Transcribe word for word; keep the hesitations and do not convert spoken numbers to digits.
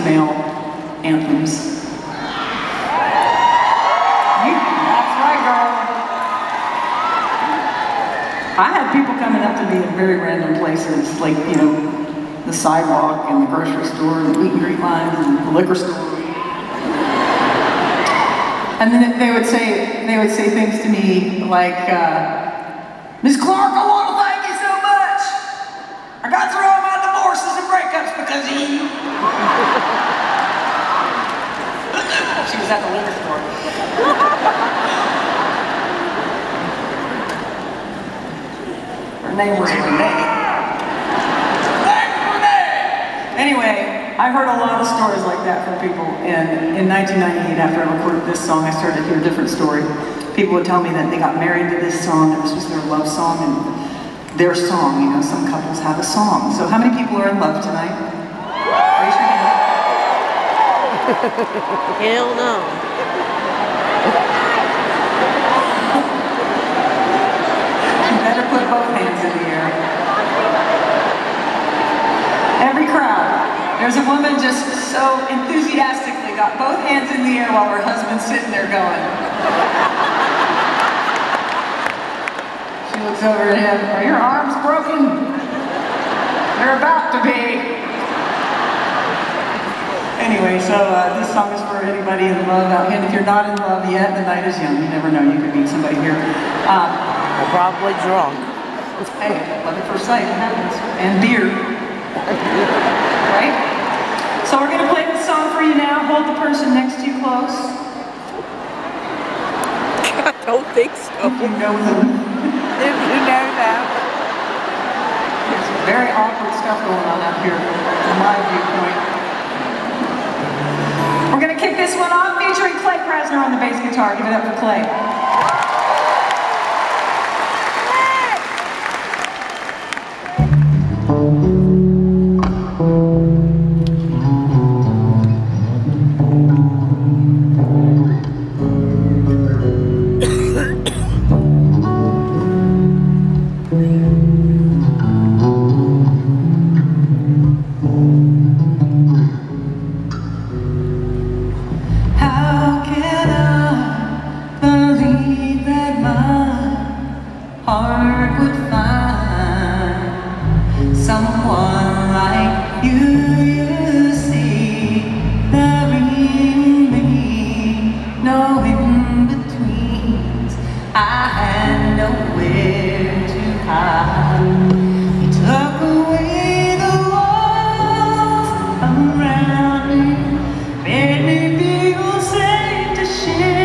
male anthems. You, that's right, girl. I had people coming up to me in very random places, like, you know, the sidewalk and the grocery store and the meet and greet lines and the liquor store. And then they would say, they would say things to me like, uh, Miss Clark, I want to thank you so much. I got through all my divorces and breakups because of you. She was at the liquor store. Her name was Renee. Anyway, I heard a lot of stories like that from people, and in nineteen ninety-eight, after I recorded this song, I started to hear a different story. People would tell me that they got married to this song, that this was their love song, and their song, you know, some couples have a song. So how many people are in love tonight? Raise your hand. Hell no. You better put both hands in the air. Every crowd, there's a woman just so enthusiastically got both hands in the air while her husband's sitting there going. She looks over at him, are your arms broken? They're about to be. Anyway, so uh, this song is for anybody in love out here. And if you're not in love yet, the night is young. You never know, you could meet somebody here. Um, I'm probably drunk. Hey, love at first sight, it happens. And beer. Right? So we're going to play this song for you now. Hold the person next to you close. I don't think so. If you know them. If you know them. There's some very awkward stuff going on out here, from my viewpoint. We're going to kick this one off featuring Clay Krasner on the bass guitar. Give it up for Clay. Heart would find someone like you, you see. There in me, no in-betweens. I had nowhere to hide. You took away the walls around me, made me feel safe to share.